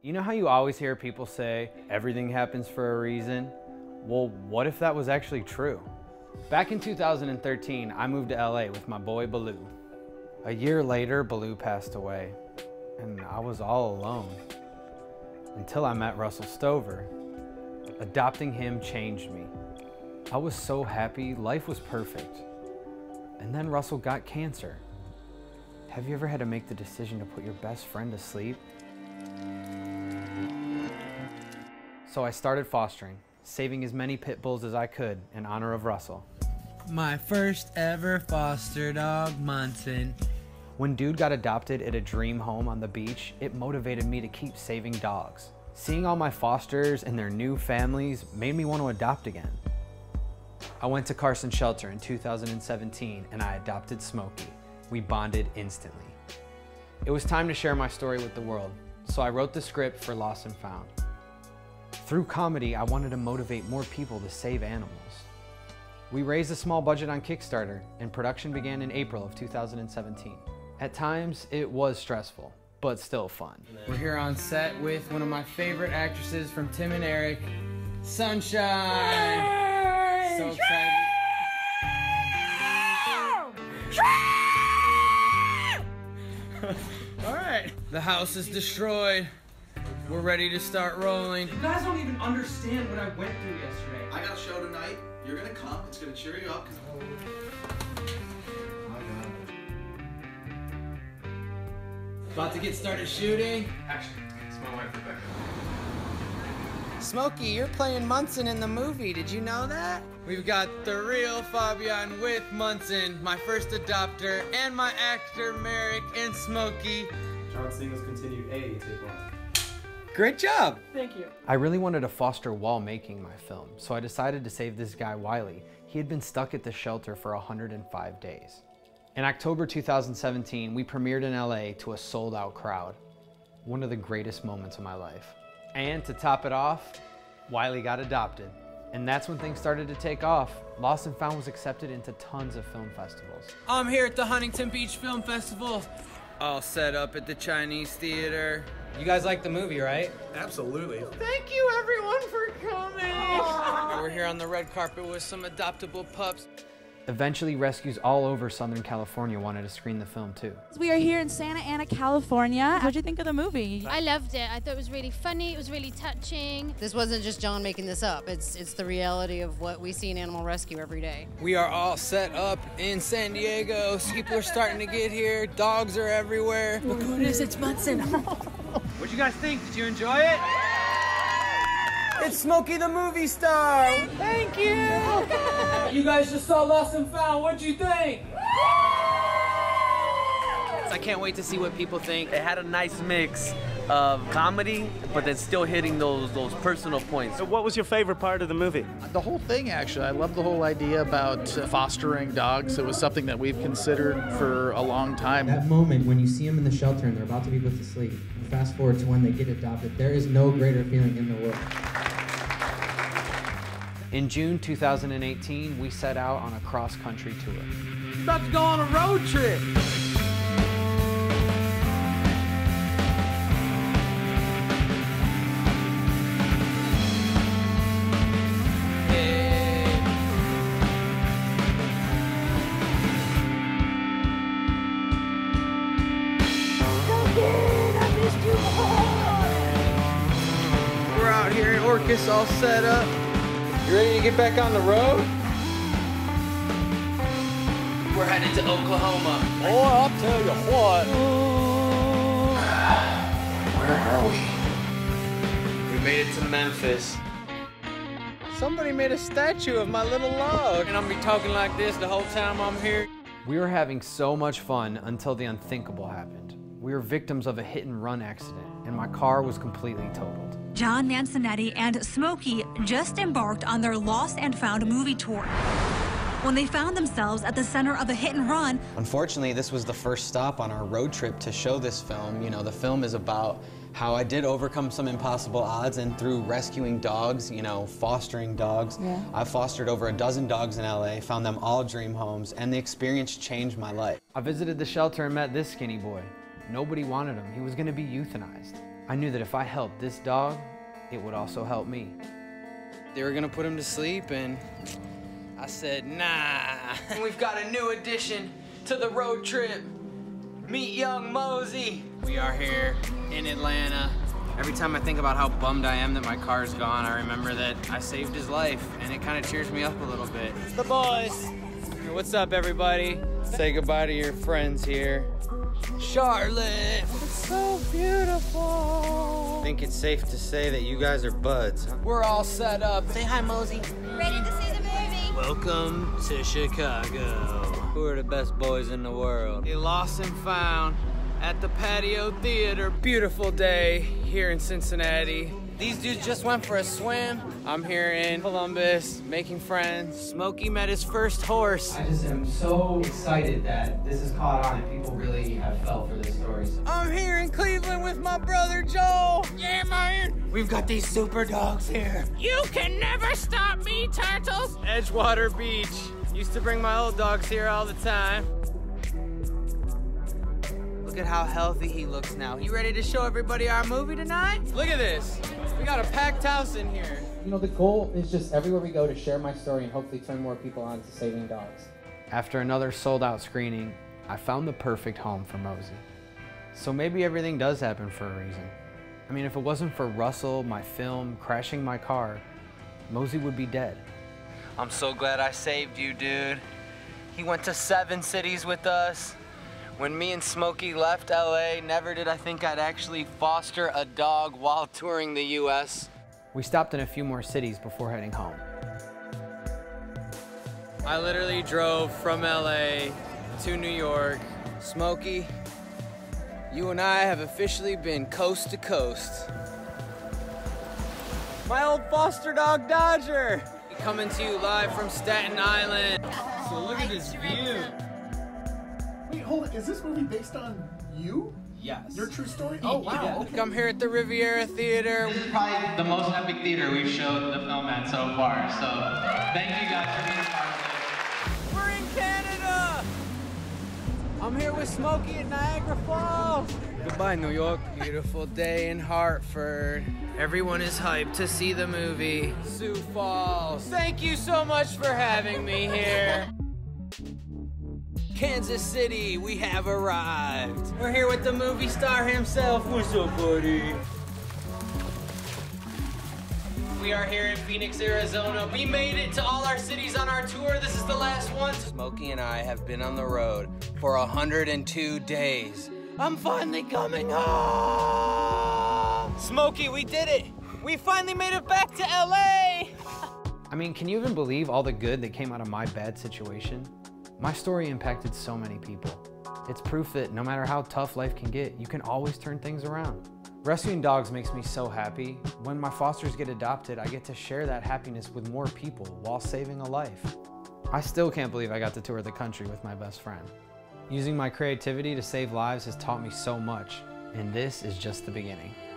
You know how you always hear people say, everything happens for a reason? Well, what if that was actually true? Back in 2013, I moved to LA with my boy Baloo. A year later, Baloo passed away, and I was all alone. Until I met Russell Stover. Adopting him changed me. I was so happy, life was perfect. And then Russell got cancer. Have you ever had to make the decision to put your best friend to sleep? So I started fostering, saving as many pit bulls as I could in honor of Russell. My first ever foster dog, Munson. When Dude got adopted at a dream home on the beach, it motivated me to keep saving dogs. Seeing all my fosters and their new families made me want to adopt again. I went to Carson Shelter in 2017 and I adopted Smokey. We bonded instantly. It was time to share my story with the world, so I wrote the script for Lost and Found. Through comedy, I wanted to motivate more people to save animals. We raised a small budget on Kickstarter, and production began in April of 2017. At times, it was stressful, but still fun. We're here on set with one of my favorite actresses from Tim and Eric, Sunshine. Yay! So excited. All right, the house is destroyed. We're ready to start rolling. You guys don't even understand what I went through yesterday. I got a show tonight. You're gonna come. It's gonna cheer you up. About to get started shooting. Action. It's my wife, Rebecca. Smokey, you're playing Munson in the movie. Did you know that? We've got the real Fabian with Munson, my first adopter, and my actor Merrick and Smokey. Jon Singles continued A, take one. Great job. Thank you. I really wanted to foster while making my film, so I decided to save this guy Wiley. He had been stuck at the shelter for 105 days. In October 2017, we premiered in LA to a sold-out crowd. One of the greatest moments of my life. And to top it off, Wiley got adopted. And that's when things started to take off. Lost and Found was accepted into tons of film festivals. I'm here at the Huntington Beach Film Festival, all set up at the Chinese Theater. You guys like the movie, right? Absolutely. Thank you everyone for coming. We're here on the red carpet with some adoptable pups. Eventually, rescues all over Southern California wanted to screen the film too. We are here in Santa Ana, California. How'd you think of the movie? I loved it. I thought it was really funny. It was really touching. This wasn't just Jon making this up. It's the reality of what we see in animal rescue every day. We are all set up in San Diego. People are starting to get here. Dogs are everywhere. Look who it is, it's Munson. What'd you guys think? Did you enjoy it? It's Smokey the movie star. Thank you. You guys just saw Lost and Found. What'd you think? I can't wait to see what people think. It had a nice mix of comedy, but then still hitting those personal points. So what was your favorite part of the movie? The whole thing, actually. I love the whole idea about fostering dogs. It was something that we've considered for a long time. That moment when you see them in the shelter and they're about to be put to sleep, and fast forward to when they get adopted, there is no greater feeling in the world. In June 2018, we set out on a cross-country tour. About to go on a road trip. We're out here in Orcas all set up. You ready to get back on the road? We're headed to Oklahoma. Oh, I'll tell you what. Where are we? We made it to Memphis. Somebody made a statue of my little log. And I'm gonna be talking like this the whole time I'm here. We were having so much fun until the unthinkable happened. We were victims of a hit-and-run accident, and my car was completely totaled. Jon Mancinetti and Smokey just embarked on their Lost and Found movie tour when they found themselves at the center of a hit and run. Unfortunately, this was the first stop on our road trip to show this film. You know, the film is about how I did overcome some impossible odds, and through rescuing dogs, you know, fostering dogs. I fostered over a dozen dogs in LA, found them all dream homes, and the experience changed my life. I visited the shelter and met this skinny boy. Nobody wanted him. He was going to be euthanized. I knew that if I helped this dog, it would also help me. They were gonna put him to sleep, and I said, nah. And we've got a new addition to the road trip. Meet young Mosey. We are here in Atlanta. Every time I think about how bummed I am that my car's gone, I remember that I saved his life, and it kind of cheers me up a little bit. The boys. What's up, everybody? Say goodbye to your friends here. Charlotte. It's so beautiful. I think it's safe to say that you guys are buds. Huh? We're all set up. Say hi, Mosey. Ready to see the movie? Welcome to Chicago. Who are the best boys in the world? A lost and found at the Patio Theater. Beautiful day here in Cincinnati. These dudes just went for a swim. I'm here in Columbus, making friends. Smokey met his first horse. I just am so excited that this is caught on and people really have felt for this story. I'm here in Cleveland with my brother Joel. Yeah, man. We've got these super dogs here. You can never stop me, turtles. Edgewater Beach. Used to bring my old dogs here all the time. Look at how healthy he looks now. You ready to show everybody our movie tonight? Look at this. We got a packed house in here. You know, the goal is just everywhere we go to share my story and hopefully turn more people on to saving dogs. After another sold-out screening, I found the perfect home for Mosey. So maybe everything does happen for a reason. I mean, if it wasn't for Russell, my film, crashing my car, Mosey would be dead. I'm so glad I saved you, dude. He went to 7 cities with us. When me and Smokey left LA, never did I think I'd actually foster a dog while touring the US. We stopped in a few more cities before heading home. I literally drove from LA to New York. Smokey, you and I have officially been coast to coast. My old foster dog, Dodger. Coming to you live from Staten Island. So look at this view. Wait, hold on. Is this movie based on you? Yes. Your true story? Oh, wow. Yeah. Okay. I'm here at the Riviera Theater. This is probably the most epic theater we've showed the film at so far. So thank you guys for being a part of it. We're in Canada. I'm here with Smokey at Niagara Falls. Goodbye, New York. Beautiful day in Hartford. Everyone is hyped to see the movie Sioux Falls. Thank you so much for having me here. Kansas City, we have arrived. We're here with the movie star himself. What's up, buddy? We are here in Phoenix, Arizona. We made it to all our cities on our tour. This is the last one. Smokey and I have been on the road for 102 days. I'm finally coming home. Smokey, we did it. We finally made it back to LA. I mean, can you even believe all the good that came out of my bad situation? My story impacted so many people. It's proof that no matter how tough life can get, you can always turn things around. Rescuing dogs makes me so happy. When my fosters get adopted, I get to share that happiness with more people while saving a life. I still can't believe I got to tour the country with my best friend. Using my creativity to save lives has taught me so much, and this is just the beginning.